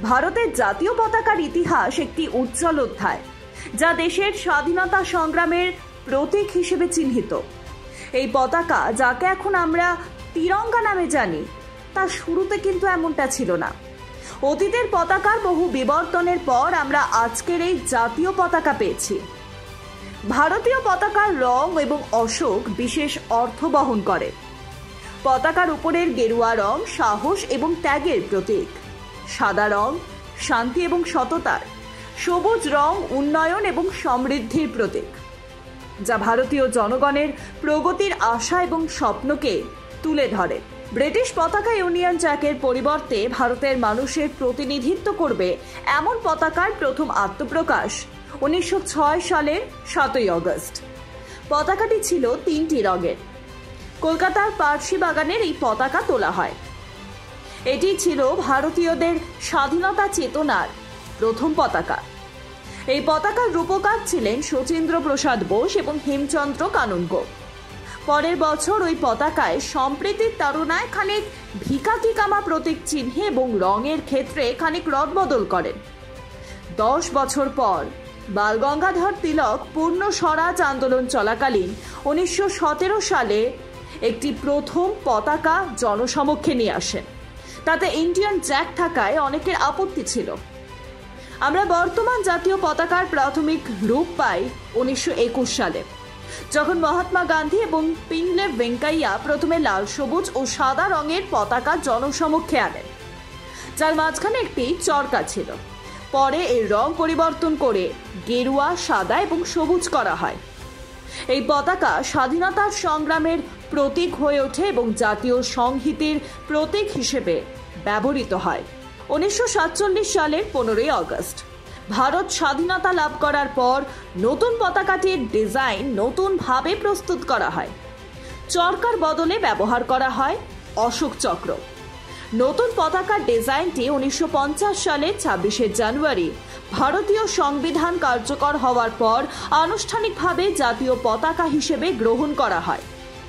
ভারতের জাতীয় পতাকার ইতিহাস একটি উজ্জ্বল অধ্যায়, যা দেশের স্বাধীনতা সংগ্রামের প্রতীক হিসেবে চিহ্নিত। এই পতাকা, যাকে এখন আমরা তিরঙ্গা নামে জানি, তার শুরুতে কিন্তু এমনটা ছিল না। অতীতের পতাকার বহু বিবর্তনের পর আমরা আজকের এই জাতীয় পতাকা পেয়েছি। ভারতীয় পতাকার রং এবং অশোক বিশেষ অর্থ বহন করে। পতাকার উপরের গেরুয়া রং সাহস এবং ত্যাগের প্রতীক, সাদা রং শান্তি এবং সততার, সবুজ রং উন্নয়ন এবং সমৃদ্ধির প্রতীক, যা ভারতীয় জনগণের প্রগতির আশা এবং স্বপ্নকে তুলে ধরে। ব্রিটিশ পতাকা ইউনিয়ন জ্যাকের পরিবর্তে ভারতের মানুষের প্রতিনিধিত্ব করবে এমন পতাকার প্রথম আত্মপ্রকাশ 1906 সালের 7ই আগস্ট। পতাকাটি ছিল 3টি রঙের। কলকাতার পার্সি বাগানের এই পতাকা তোলা হয়। এটি ছিল ভারতীয়দের স্বাধীনতা চেতনার প্রথম পতাকা। এই পতাকার রূপকার ছিলেন শচীন্দ্র প্রসাদ বোস এবং হেমচন্দ্র কানুনগো। পরের বছর ওই পতাকায় সম্প্রীতির তাড়নায় খানিক ভিকাকিকামা প্রতীক চিহ্নে এবং রঙের ক্ষেত্রে খানিক রদবদল করেন। 10 বছর পর বালগঙ্গাধর তিলক পূর্ণ স্বরাজ আন্দোলন চলাকালীন 1917 সালে একটি প্রথম পতাকা জনসমক্ষে নিয়ে আসেন। তাতে ইন্ডিয়ান জ্যাক থাকায় অনেকের আপত্তি ছিল। আমরা বর্তমান জাতীয় পতাকার প্রাথমিক রূপ পাই 1921 সালে, যখন মহাত্মা গান্ধী এবং পিংলে ভেঙ্কাইয়া প্রথমে লাল সবুজ ও সাদা রঙের পতাকা জনসমক্ষে আনেন, যার মাঝখানে একটি চরকা ছিল। পরে এর রং পরিবর্তন করে গেরুয়া, সাদা এবং সবুজ করা হয়। এই পতাকা স্বাধীনতার সংগ্রামের প্রতীক হয়ে ওঠে এবং জাতীয় সংহতির প্রতীক হিসেবে ব্যবহৃত হয়। 1947 সালের 15ই আগস্ট ভারত স্বাধীনতা লাভ করার পর নতুন পতাকাটির ডিজাইন নতুনভাবে প্রস্তুত করা হয়। চরকার বদলে ব্যবহার করা হয় অশোক চক্র। নতুন পতাকার ডিজাইনটি 1950 সালের 26শে জানুয়ারি ভারতীয় সংবিধান কার্যকর হওয়ার পর আনুষ্ঠানিকভাবে জাতীয় পতাকা হিসেবে গ্রহণ করা হয়।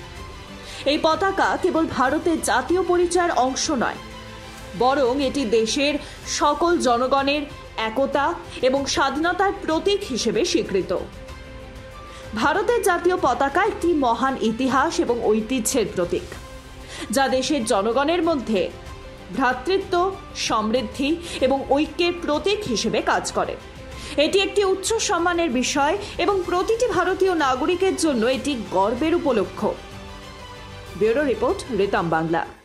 এই পতাকা কেবল ভারতের জাতীয় পরিচয়ের অংশ নয়, বরং এটি দেশের সকল জনগণের একতা এবং স্বাধীনতার প্রতীক হিসেবে স্বীকৃত। ভারতের জাতীয় পতাকা একটি মহান ইতিহাস এবং ঐতিহ্যের প্রতীক, যা দেশের জনগণের মধ্যে ভ্রাতৃত্ব, সমৃদ্ধি এবং ঐক্যের প্রতীক হিসেবে কাজ করে। এটি একটি উচ্চ সম্মানের বিষয় এবং প্রতিটি ভারতীয় নাগরিকের জন্য এটি গর্বের উপলক্ষ। Bureau report, Ritam Bangla.